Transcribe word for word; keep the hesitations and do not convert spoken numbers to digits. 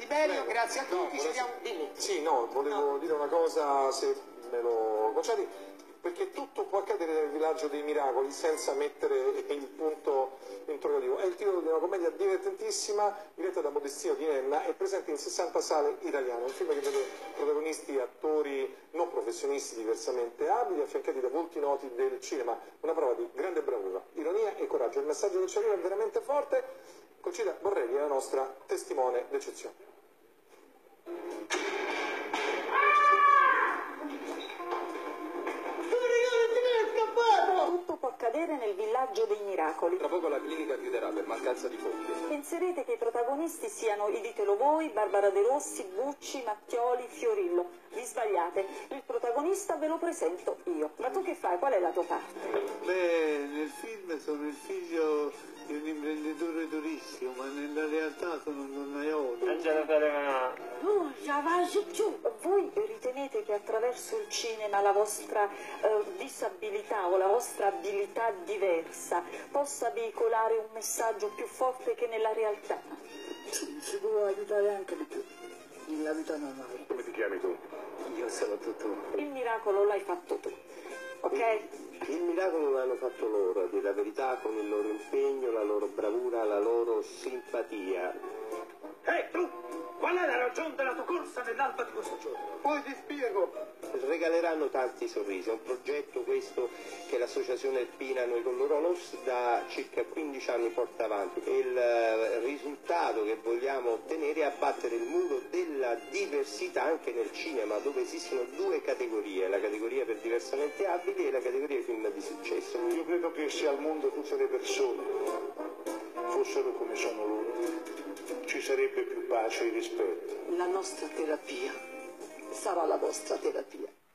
Tiberio, Prego. grazie a tutti, No, ci vediamo. volevo- Dimmi. Sì, no, volevo No. dire una cosa, se me lo concedi, perché tutto può accadere nel villaggio dei miracoli senza mettere il punto interrogativo. È il titolo di una commedia divertentissima, diretta da Modestino di Nenna e presente in sessanta sale italiane. Un film che vede protagonisti attori non professionisti diversamente abili, affiancati da volti noti del cinema. Una prova di grande bravura, ironia e coraggio. Il messaggio che ci arriva è veramente forte. Conchita Borrelli è la nostra testimone d'eccezione. Tutto può accadere nel villaggio dei miracoli. Tra poco la clinica chiuderà per mancanza di fondi. Penserete che i protagonisti siano i Ditelo Voi, Barbara De Rossi, Bucci, Mattioli, Fiorillo. Vi sbagliate, il protagonista ve lo presento io. Ma tu che fai? Qual è la tua parte? Beh, nel film sono il figlio di un imprenditore turistico, ma nella realtà sono un donnaiolo. Oh, già vai su giù. Voi ritenete che attraverso il cinema la vostra eh, disabilità o la vostra abilità diversa possa veicolare un messaggio più forte che nella realtà? Si può aiutare anche di più nella vita normale. Come ti chiami tu? Io sono tutto. Il miracolo l'hai fatto tu, ok? Il miracolo l'hanno fatto loro, a dire la verità, con il loro impegno, la loro bravura, la loro simpatia. Ehi, tu! Qual è la ragione della tua corsa nell'alba di questo giorno? Poi ti spiego. Regaleranno tanti sorrisi, è un progetto questo che l'associazione Alpina Noi con l'Oronos da circa quindici anni porta avanti. Il eh, risultato che vogliamo ottenere è abbattere il muro della diversità anche nel cinema, dove esistono due categorie, la categoria per diversamente abili e la categoria di film di successo. Io credo che se al mondo tutte le persone fossero come sono loro, ci sarebbe più pace e rispetto. La nostra terapia sarà la vostra terapia.